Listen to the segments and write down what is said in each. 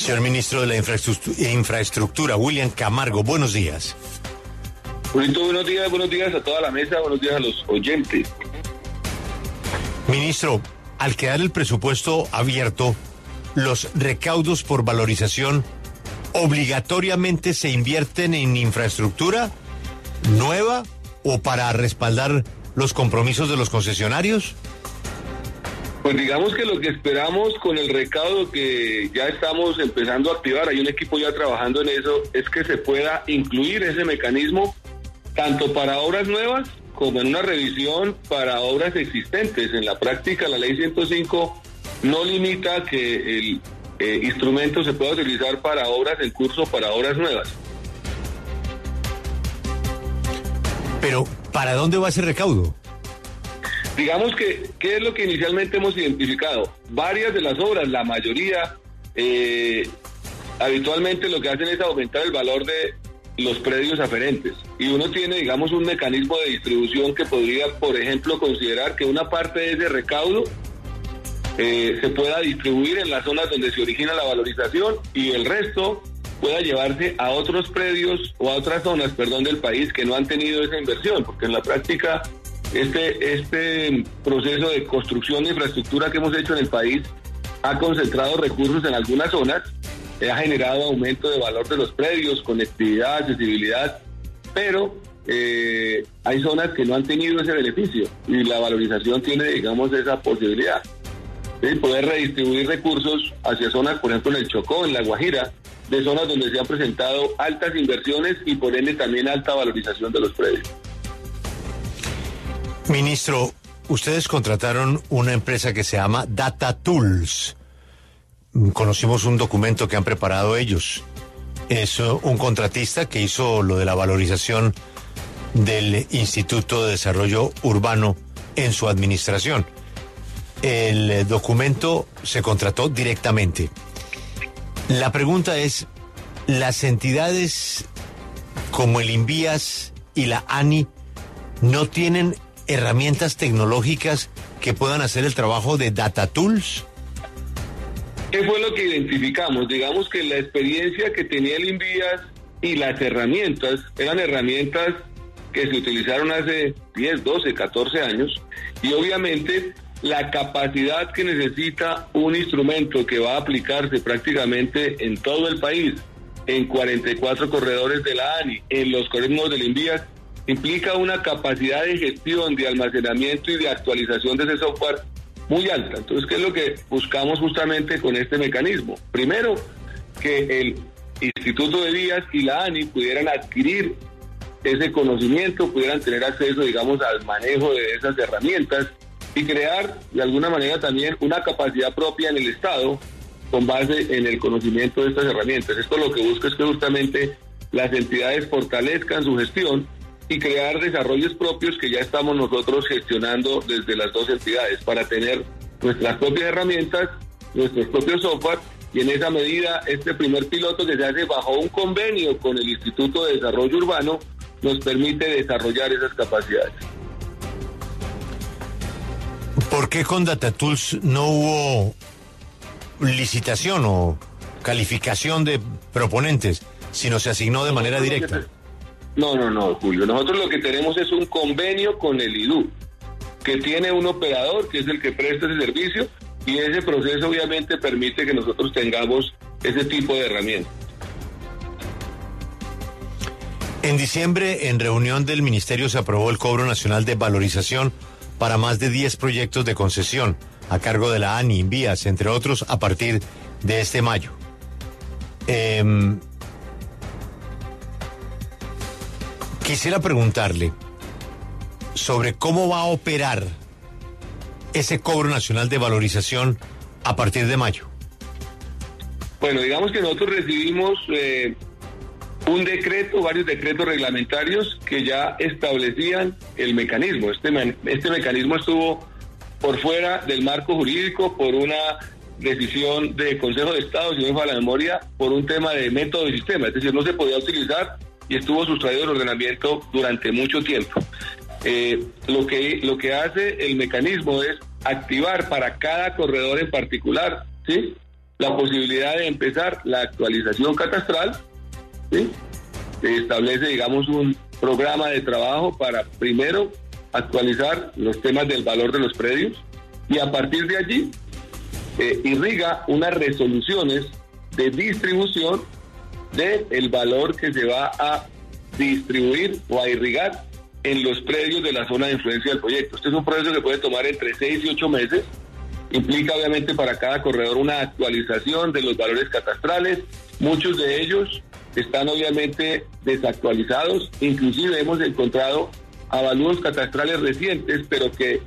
Señor Ministro de la Infraestructura, William Camargo, buenos días. Buenos días a toda la mesa, buenos días a los oyentes. Ministro, al quedar el presupuesto abierto, los recaudos por valorización obligatoriamente se invierten en infraestructura nueva o para respaldar los compromisos de los concesionarios. Pues digamos que lo que esperamos con el recaudo que ya estamos empezando a activar, hay un equipo ya trabajando en eso, es que se pueda incluir ese mecanismo tanto para obras nuevas como en una revisión para obras existentes. En la práctica, la ley 105 no limita que el instrumento se pueda utilizar para obras en curso, para obras nuevas. Pero, ¿para dónde va ese recaudo? Digamos que, ¿qué es lo que inicialmente hemos identificado? Varias de las obras, la mayoría, habitualmente lo que hacen es aumentar el valor de los predios aferentes. Y uno tiene, digamos, un mecanismo de distribución que podría, por ejemplo, considerar que una parte de ese recaudo se pueda distribuir en las zonas donde se origina la valorización y el resto pueda llevarse a otros predios o a otras zonas, del país que no han tenido esa inversión, porque en la práctica este proceso de construcción de infraestructura que hemos hecho en el país ha concentrado recursos en algunas zonas, ha generado aumento de valor de los predios, conectividad, accesibilidad, pero hay zonas que no han tenido ese beneficio y la valorización tiene, digamos, esa posibilidad de poder redistribuir recursos hacia zonas, por ejemplo, en el Chocó, en La Guajira, de zonas donde se han presentado altas inversiones y por ende también alta valorización de los predios. Ministro, ustedes contrataron una empresa que se llama Data Tools. Conocimos un documento que han preparado ellos. Es un contratista que hizo lo de la valorización del Instituto de Desarrollo Urbano en su administración. El documento se contrató directamente. La pregunta es, ¿las entidades como el INVIAS y la ANI no tienen herramientas tecnológicas que puedan hacer el trabajo de Data Tools? ¿Qué fue lo que identificamos? Digamos que la experiencia que tenía el INVIAS y las herramientas eran herramientas que se utilizaron hace 10, 12, 14 años y obviamente la capacidad que necesita un instrumento que va a aplicarse prácticamente en todo el país, en 44 corredores de la ANI, en los corredores del INVIAS, implica una capacidad de gestión, de almacenamiento y de actualización de ese software muy alta. Entonces, ¿qué es lo que buscamos justamente con este mecanismo? Primero, que el Instituto de Vías y la ANI pudieran adquirir ese conocimiento, pudieran tener acceso, digamos, al manejo de esas herramientas y crear, de alguna manera, también una capacidad propia en el Estado con base en el conocimiento de estas herramientas. Esto lo que busca es que justamente las entidades fortalezcan su gestión y crear desarrollos propios que ya estamos nosotros gestionando desde las dos entidades para tener nuestras propias herramientas, nuestros propios software y en esa medida este primer piloto que se hace bajo un convenio con el Instituto de Desarrollo Urbano nos permite desarrollar esas capacidades. ¿Por qué con Data Tools no hubo licitación o calificación de proponentes, sino se asignó de manera directa? No, Julio. Nosotros lo que tenemos es un convenio con el IDU, que tiene un operador, que es el que presta ese servicio, y ese proceso obviamente permite que nosotros tengamos ese tipo de herramientas. En diciembre, en reunión del Ministerio, se aprobó el cobro nacional de valorización para más de 10 proyectos de concesión a cargo de la ANI, INVIAS, entre otros, a partir de este mayo. Quisiera preguntarle sobre cómo va a operar ese cobro nacional de valorización a partir de mayo. Bueno, digamos que nosotros recibimos un decreto, varios decretos reglamentarios que ya establecían el mecanismo. Este mecanismo estuvo por fuera del marco jurídico por una decisión de Consejo de Estado, si no me falla la memoria, por un tema de método y sistema, es decir, no se podía utilizar y estuvo sustraído del ordenamiento durante mucho tiempo. Lo que hace el mecanismo es activar para cada corredor en particular, ¿sí?, la posibilidad de empezar la actualización catastral, ¿sí? Se establece, digamos, un programa de trabajo para primero actualizar los temas del valor de los predios y a partir de allí irriga unas resoluciones de distribución del valor que se va a distribuir o a irrigar en los predios de la zona de influencia del proyecto. Este es un proceso que puede tomar entre 6 y 8 meses. Implica obviamente para cada corredor una actualización de los valores catastrales. Muchos de ellos están obviamente desactualizados. Inclusive hemos encontrado avalúos catastrales recientes, pero que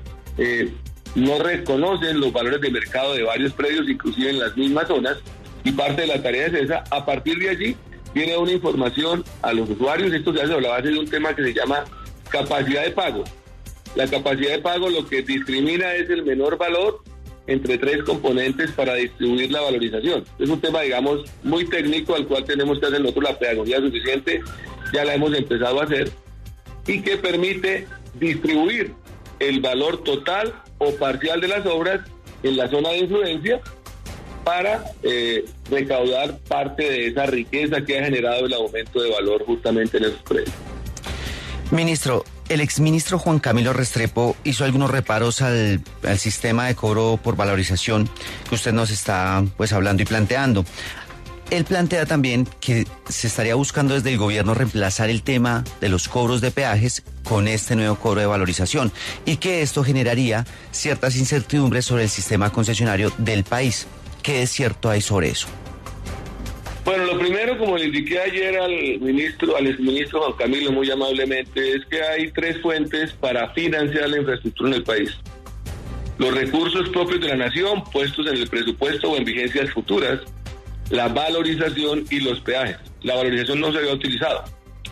no reconocen los valores de mercado de varios predios, inclusive en las mismas zonas. Y parte de la tarea es esa. A partir de allí viene una información a los usuarios. Esto se hace a la base de un tema que se llama capacidad de pago. La capacidad de pago lo que discrimina es el menor valor entre 3 componentes para distribuir la valorización. Es un tema, digamos, muy técnico al cual tenemos que hacer nosotros la pedagogía suficiente, ya la hemos empezado a hacer, y que permite distribuir el valor total o parcial de las obras en la zona de influencia para recaudar parte de esa riqueza que ha generado el aumento de valor justamente en esos predios. Ministro, el exministro Juan Camilo Restrepo hizo algunos reparos al sistema de cobro por valorización que usted nos está pues hablando y planteando. Él plantea también que se estaría buscando desde el gobierno reemplazar el tema de los cobros de peajes con este nuevo cobro de valorización y que esto generaría ciertas incertidumbres sobre el sistema concesionario del país. ¿Qué es cierto hay sobre eso? Bueno, lo primero, como le indiqué ayer al exministro Juan Camilo muy amablemente, es que hay 3 fuentes para financiar la infraestructura en el país. Los recursos propios de la nación puestos en el presupuesto o en vigencias futuras, la valorización y los peajes. La valorización no se había utilizado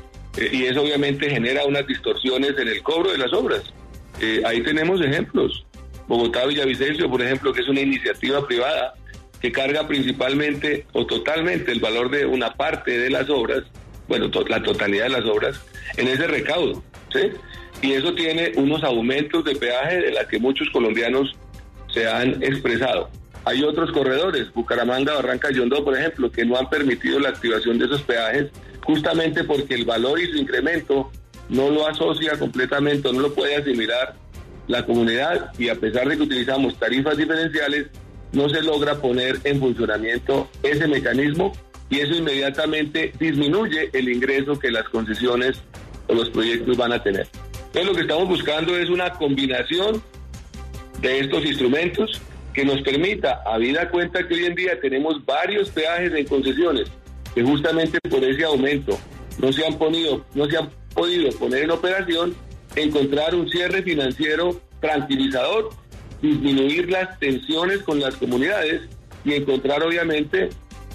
y eso obviamente genera unas distorsiones en el cobro de las obras. Ahí tenemos ejemplos. Bogotá-Villavicencio, por ejemplo, que es una iniciativa privada que carga principalmente o totalmente el valor de una parte de las obras, bueno, la totalidad de las obras, en ese recaudo, ¿sí? Y eso tiene unos aumentos de peaje de la que muchos colombianos se han expresado. Hay otros corredores, Bucaramanga, Barranca y Yondó, por ejemplo, que no han permitido la activación de esos peajes, justamente porque el valor y su incremento no lo asocia completamente, no lo puede asimilar la comunidad, y a pesar de que utilizamos tarifas diferenciales, no se logra poner en funcionamiento ese mecanismo y eso inmediatamente disminuye el ingreso que las concesiones o los proyectos van a tener. Entonces lo que estamos buscando es una combinación de estos instrumentos que nos permita, habida cuenta que hoy en día tenemos varios peajes en concesiones que justamente por ese aumento no se han podido poner en operación, encontrar un cierre financiero tranquilizador, disminuir las tensiones con las comunidades y encontrar obviamente,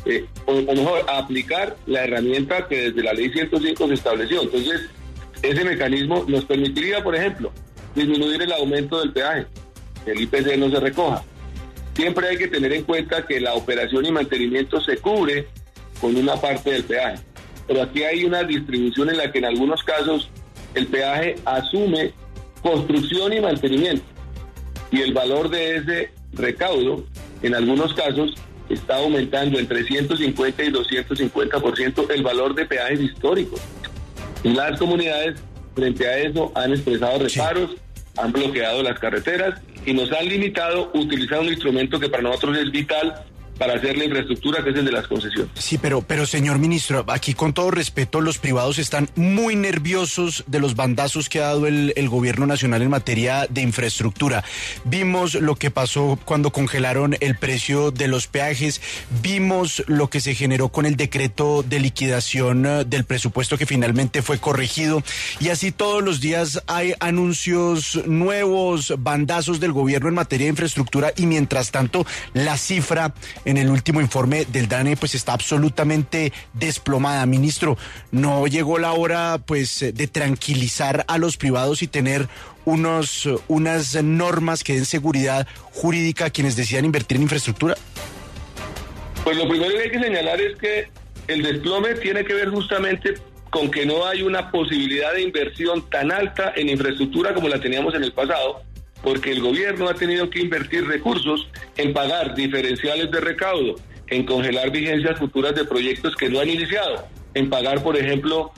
o mejor, aplicar la herramienta que desde la ley 105 se estableció. Entonces, ese mecanismo nos permitiría, por ejemplo, disminuir el aumento del peaje, que el IPC no se recoja. Siempre hay que tener en cuenta que la operación y mantenimiento se cubre con una parte del peaje, pero aquí hay una distribución en la que en algunos casos el peaje asume construcción y mantenimiento, y el valor de ese recaudo, en algunos casos, está aumentando entre 150 y 250% el valor de peajes históricos. Y las comunidades, frente a eso, han expresado reparos, han bloqueado las carreteras y nos han limitado a utilizar un instrumento que para nosotros es vital para hacer la infraestructura, que es el de las concesiones. Sí, pero señor ministro, aquí con todo respeto, los privados están muy nerviosos de los bandazos que ha dado el gobierno nacional en materia de infraestructura. Vimos lo que pasó cuando congelaron el precio de los peajes, vimos lo que se generó con el decreto de liquidación del presupuesto que finalmente fue corregido, y así todos los días hay anuncios nuevos, bandazos del gobierno en materia de infraestructura, y mientras tanto la cifra en el último informe del DANE pues está absolutamente desplomada. Ministro, ¿no llegó la hora pues de tranquilizar a los privados y tener unas normas que den seguridad jurídica a quienes decidan invertir en infraestructura? Pues lo primero que hay que señalar es que el desplome tiene que ver justamente con que no hay una posibilidad de inversión tan alta en infraestructura como la teníamos en el pasado, porque el gobierno ha tenido que invertir recursos en pagar diferenciales de recaudo, en congelar vigencias futuras de proyectos que no han iniciado, en pagar, por ejemplo,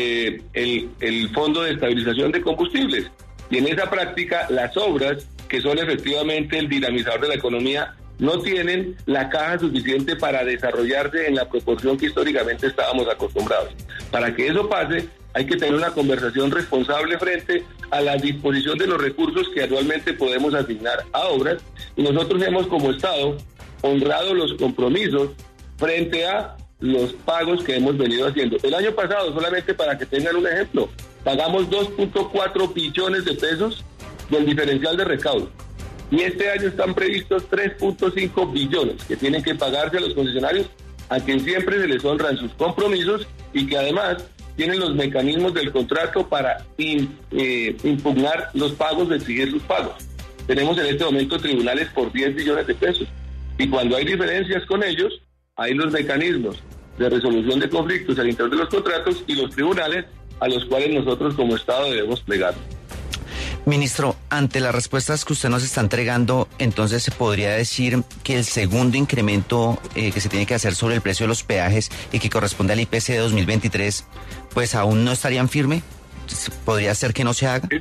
el Fondo de Estabilización de Combustibles. Y en esa práctica, las obras, que son efectivamente el dinamizador de la economía, no tienen la caja suficiente para desarrollarse en la proporción que históricamente estábamos acostumbrados. Para que eso pase, hay que tener una conversación responsable frente a la disposición de los recursos que anualmente podemos asignar a obras, y nosotros hemos como Estado honrado los compromisos frente a los pagos que hemos venido haciendo. El año pasado, solamente para que tengan un ejemplo, pagamos 2.4 billones de pesos del diferencial de recaudo. Y este año están previstos 3.5 billones que tienen que pagarse a los concesionarios, a quien siempre se les honran sus compromisos y que además tienen los mecanismos del contrato para impugnar los pagos, de exigir sus pagos. Tenemos en este momento tribunales por 10 billones de pesos. Y cuando hay diferencias con ellos, hay los mecanismos de resolución de conflictos al interior de los contratos y los tribunales a los cuales nosotros como Estado debemos plegar. Ministro, ante las respuestas que usted nos está entregando, entonces se podría decir que el segundo incremento que se tiene que hacer sobre el precio de los peajes y que corresponde al IPC de 2023, pues aún no estarían firme. ¿Podría ser que no se haga?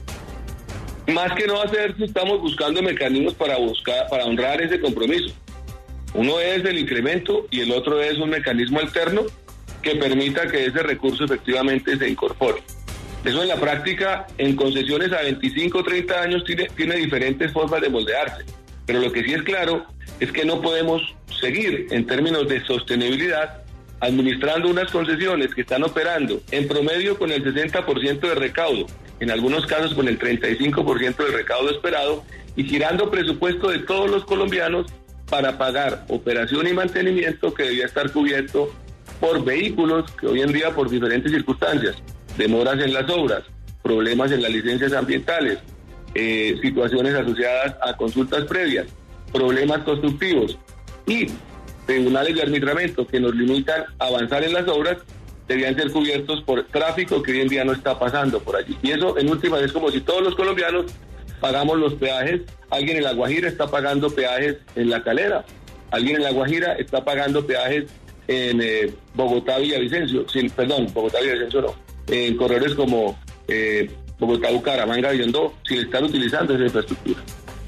Más que no hacerse, estamos buscando mecanismos para honrar ese compromiso. Uno es el incremento y el otro es un mecanismo alterno que permita que ese recurso efectivamente se incorpore. Eso en la práctica, en concesiones a 25 o 30 años tiene diferentes formas de moldearse, pero lo que sí es claro es que no podemos seguir en términos de sostenibilidad administrando unas concesiones que están operando en promedio con el 60% de recaudo, en algunos casos con el 35% del recaudo esperado, y girando presupuesto de todos los colombianos para pagar operación y mantenimiento que debía estar cubierto por vehículos que hoy en día, por diferentes circunstancias, demoras en las obras, problemas en las licencias ambientales, situaciones asociadas a consultas previas, problemas constructivos y tribunales de arbitramiento que nos limitan a avanzar en las obras, debían ser cubiertos por tráfico que hoy en día no está pasando por allí. Y eso, en última, es como si todos los colombianos pagamos los peajes. Alguien en La Guajira está pagando peajes en La Calera, alguien en La Guajira está pagando peajes en Bogotá-Villavicencio, Bogotá-Villavicencio no, en corredores como Bogotá-Bucaramanga y Yondó, sin estar utilizando esa infraestructura.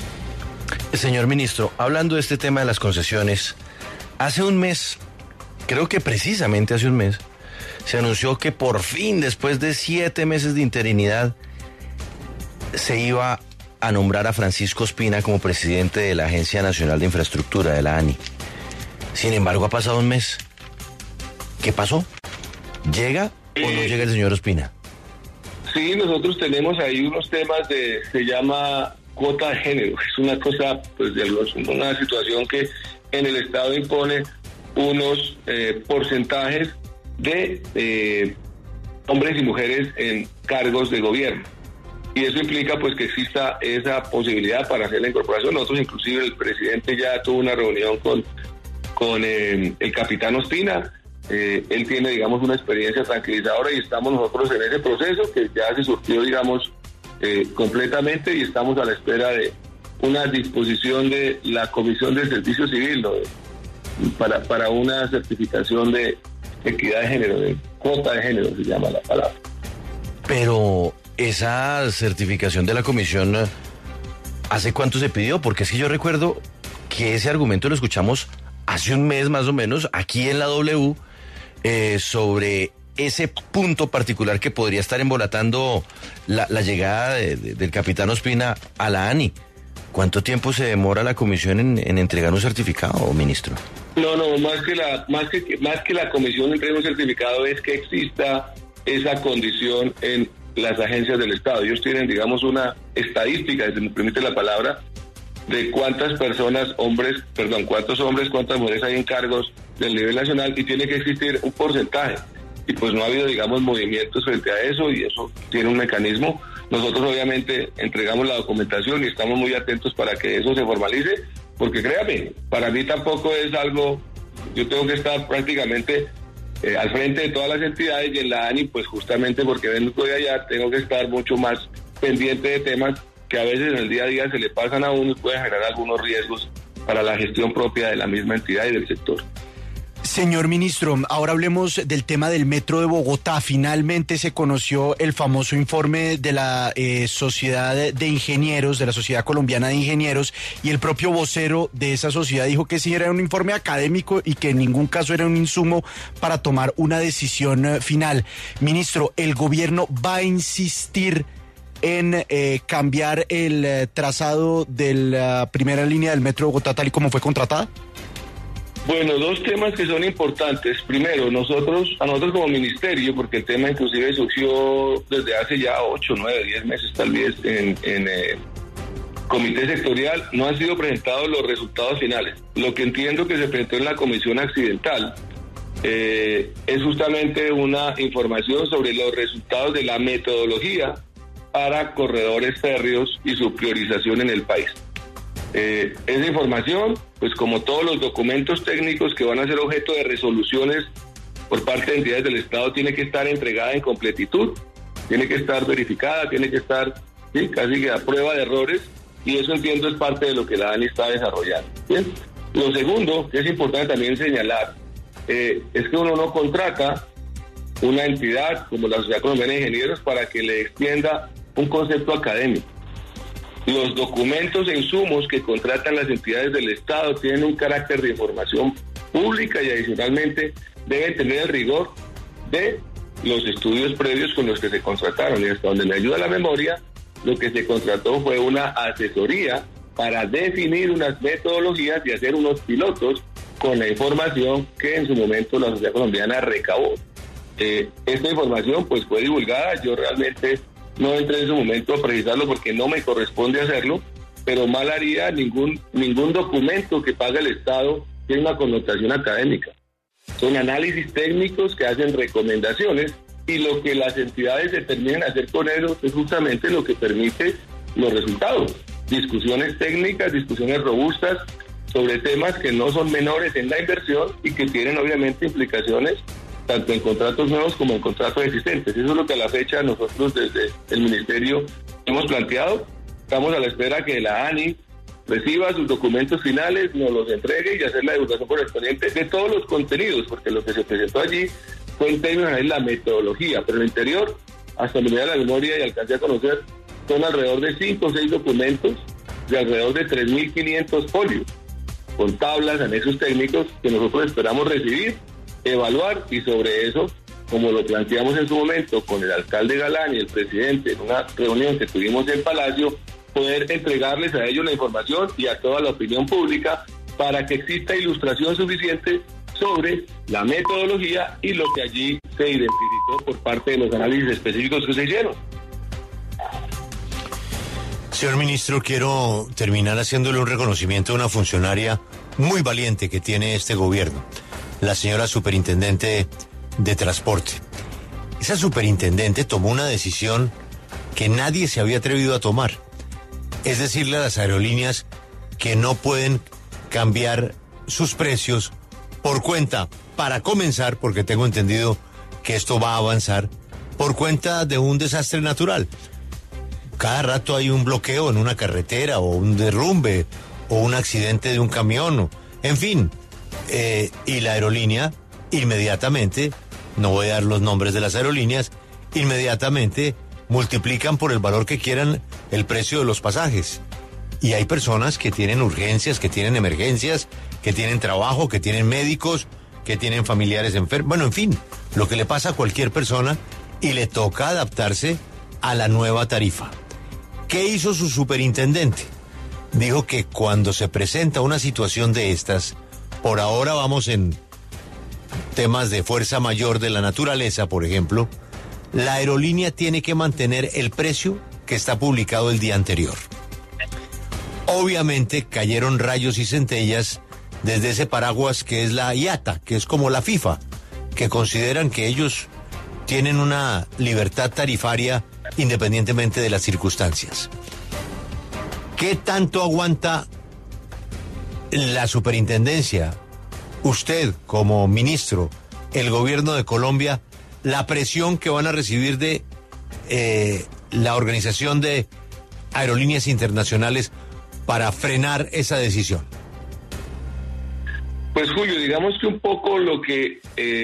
Señor ministro, hablando de este tema de las concesiones, hace un mes, creo que precisamente hace un mes, se anunció que por fin, después de 7 meses de interinidad, se iba a nombrar a Francisco Ospina como presidente de la Agencia Nacional de Infraestructura, de la ANI. Sin embargo, ha pasado un mes. ¿Qué pasó? ¿Llega o no llega el señor Ospina? Sí, nosotros tenemos ahí unos temas se llama cuota de género. Es una cosa, pues, una situación que en el Estado impone unos porcentajes de hombres y mujeres en cargos de gobierno. Y eso implica, pues, que exista esa posibilidad para hacer la incorporación. Nosotros, inclusive, el presidente ya tuvo una reunión con el capitán Ospina. Él tiene, digamos, una experiencia tranquilizadora y estamos nosotros en ese proceso que ya se surtió, digamos, completamente, y estamos a la espera de una disposición de la Comisión de Servicio Civil, ¿no? para una certificación de equidad de género, de cuota de género se llama la palabra. Pero esa certificación de la comisión, ¿hace cuánto se pidió? Porque es que yo recuerdo que ese argumento lo escuchamos hace un mes más o menos aquí en la W, sobre ese punto particular que podría estar embolatando la llegada del capitán Ospina a la ANI. ¿Cuánto tiempo se demora la comisión en entregar un certificado, ministro? No, más que la comisión entregue un certificado es que exista esa condición en las agencias del Estado. Ellos tienen, digamos, una estadística, si me permite la palabra, de cuántas hombres, cuántas mujeres hay en cargos del nivel nacional, y tiene que existir un porcentaje. Y pues no ha habido, digamos, movimientos frente a eso, y eso tiene un mecanismo. Nosotros obviamente entregamos la documentación y estamos muy atentos para que eso se formalice, porque créame, para mí tampoco es algo, yo tengo que estar prácticamente al frente de todas las entidades, y en la ANI, pues justamente porque vengo de allá, tengo que estar mucho más pendiente de temas que a veces en el día a día se le pasan a uno y pueden generar algunos riesgos para la gestión propia de la misma entidad y del sector. Señor ministro, ahora hablemos del tema del Metro de Bogotá. Finalmente se conoció el famoso informe de la Sociedad de Ingenieros, de la Sociedad Colombiana de Ingenieros, y el propio vocero de esa sociedad dijo que sí era un informe académico y que en ningún caso era un insumo para tomar una decisión final. Ministro, ¿el gobierno va a insistir en cambiar el trazado de la primera línea del Metro de Bogotá tal y como fue contratada? Bueno, dos temas que son importantes. Primero, a nosotros como ministerio, porque el tema inclusive surgió desde hace ya 8, 9, 10 meses tal vez en comité sectorial, no han sido presentados los resultados finales. Lo que entiendo que se presentó en la comisión accidental es justamente una información sobre los resultados de la metodología para corredores férreos y su priorización en el país. Esa información, pues como todos los documentos técnicos que van a ser objeto de resoluciones por parte de entidades del Estado, tiene que estar entregada en completitud, tiene que estar verificada, tiene que estar casi que a prueba de errores, y eso entiendo es parte de lo que la ANI está desarrollando. ¿Bien? Lo segundo, que es importante también señalar, es que uno no contrata una entidad como la Sociedad Colombiana de Ingenieros para que le extienda un concepto académico. Los documentos e insumos que contratan las entidades del Estado tienen un carácter de información pública y adicionalmente deben tener el rigor de los estudios previos con los que se contrataron. Y hasta donde me ayuda la memoria, lo que se contrató fue una asesoría para definir unas metodologías y hacer unos pilotos con la información que en su momento la Sociedad Colombiana recabó. Esta información pues fue divulgada, yo realmente no entré en su momento a precisarlo porque no me corresponde hacerlo, pero mal haría ningún documento que paga el Estado tiene una connotación académica. Son análisis técnicos que hacen recomendaciones y lo que las entidades determinen hacer con ellos es justamente lo que permite los resultados. Discusiones técnicas, discusiones robustas sobre temas que no son menores en la inversión y que tienen obviamente implicaciones tanto en contratos nuevos como en contratos existentes. Eso es lo que a la fecha nosotros desde el Ministerio hemos planteado. Estamos a la espera que la ANI reciba sus documentos finales, nos los entregue y hacer la divulgación correspondiente de todos los contenidos, porque lo que se presentó allí fue en términos de la metodología, pero en el interior, hasta me da la memoria y alcancé a conocer, son alrededor de 5 o 6 documentos de alrededor de 3.500 folios, con tablas, anexos técnicos que nosotros esperamos recibir, evaluar y sobre eso, como lo planteamos en su momento con el alcalde Galán y el presidente en una reunión que tuvimos en Palacio, poder entregarles a ellos la información y a toda la opinión pública para que exista ilustración suficiente sobre la metodología y lo que allí se identificó por parte de los análisis específicos que se hicieron. Señor ministro, quiero terminar haciéndole un reconocimiento a una funcionaria muy valiente que tiene este gobierno, la señora superintendente de transporte. Esa superintendente tomó una decisión que nadie se había atrevido a tomar. Es decirle a las aerolíneas que no pueden cambiar sus precios por cuenta, para comenzar, porque tengo entendido que esto va a avanzar, por cuenta de un desastre natural. Cada rato hay un bloqueo en una carretera o un derrumbe o un accidente de un camión, en fin. Y la aerolínea inmediatamente, no voy a dar los nombres de las aerolíneas, inmediatamente multiplican por el valor que quieran el precio de los pasajes. Y hay personas que tienen urgencias, que tienen emergencias, que tienen trabajo, que tienen médicos, que tienen familiares enfermos. Bueno, en fin, lo que le pasa a cualquier persona y le toca adaptarse a la nueva tarifa. ¿Qué hizo su superintendente? Dijo que cuando se presenta una situación de estas, por ahora vamos en temas de fuerza mayor de la naturaleza, por ejemplo, la aerolínea tiene que mantener el precio que está publicado el día anterior. Obviamente cayeron rayos y centellas desde ese paraguas que es la IATA, que es como la FIFA, que consideran que ellos tienen una libertad tarifaria independientemente de las circunstancias. ¿Qué tanto aguanta la superintendencia, usted como ministro, el gobierno de Colombia, la presión que van a recibir de la Organización de Aerolíneas Internacionales para frenar esa decisión? Pues Julio, digamos que un poco lo que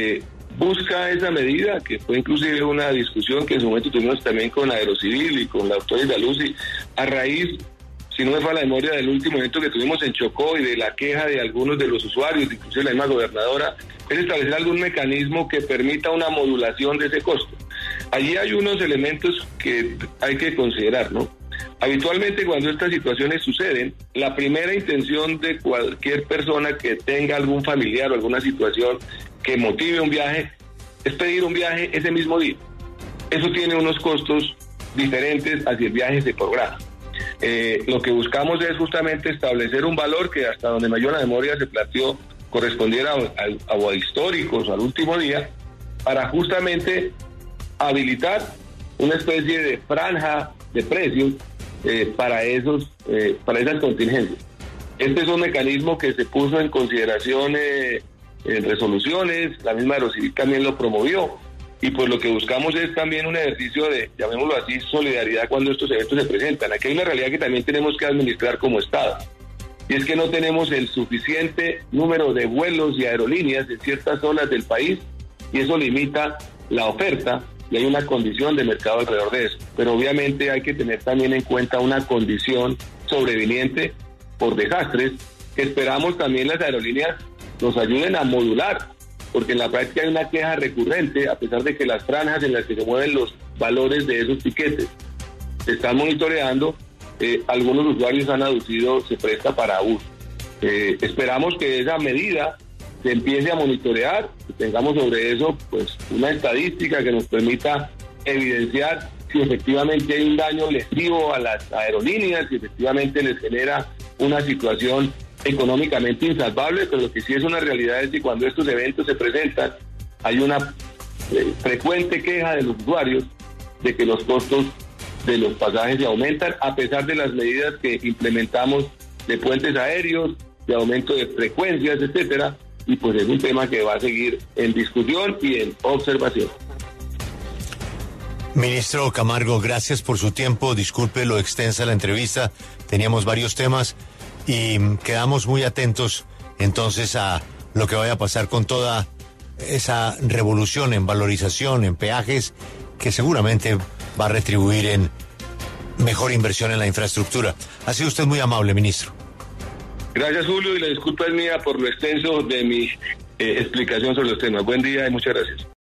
busca esa medida, que fue inclusive una discusión que en su momento tuvimos también con Aerocivil y con la doctora Dalusi, a raíz, si no me falla la memoria, del último evento que tuvimos en Chocó y de la queja de algunos de los usuarios, inclusive la misma gobernadora, es establecer algún mecanismo que permita una modulación de ese costo. Allí hay unos elementos que hay que considerar, ¿no? Habitualmente cuando estas situaciones suceden, la primera intención de cualquier persona que tenga algún familiar o alguna situación que motive un viaje es pedir un viaje ese mismo día. Eso tiene unos costos diferentes a si el viaje se programa. Lo que buscamos es justamente establecer un valor que hasta donde me dio la memoria se planteó correspondiera a históricos, al último día, para justamente habilitar una especie de franja de precios para esas contingencias. Este es un mecanismo que se puso en consideración en resoluciones, la misma Aerocivil también lo promovió, y pues lo que buscamos es también un ejercicio de, llamémoslo así, solidaridad cuando estos eventos se presentan. Aquí hay una realidad que también tenemos que administrar como Estado, y es que no tenemos el suficiente número de vuelos y aerolíneas en ciertas zonas del país, y eso limita la oferta, y hay una condición de mercado alrededor de eso. Pero obviamente hay que tener también en cuenta una condición sobreviniente por desastres, que esperamos también las aerolíneas nos ayuden a modular, porque en la práctica hay una queja recurrente, a pesar de que las franjas en las que se mueven los valores de esos tiquetes se están monitoreando, algunos usuarios han aducido se presta para abuso. Esperamos que esa medida se empiece a monitorear, que tengamos sobre eso pues una estadística que nos permita evidenciar si efectivamente hay un daño lesivo a las aerolíneas, si efectivamente les genera una situación económicamente insalvable, pero lo que sí es una realidad es que cuando estos eventos se presentan hay una frecuente queja de los usuarios de que los costos de los pasajes se aumentan a pesar de las medidas que implementamos de puentes aéreos, de aumento de frecuencias, etcétera, y pues es un tema que va a seguir en discusión y en observación. Ministro Camargo, gracias por su tiempo. Disculpe lo extensa la entrevista, teníamos varios temas y quedamos muy atentos entonces a lo que vaya a pasar con toda esa revolución en valorización, en peajes, que seguramente va a retribuir en mejor inversión en la infraestructura. Ha sido usted muy amable, ministro. Gracias, Julio, y la disculpa es mía por lo extenso de mi explicación sobre los temas. Buen día y muchas gracias.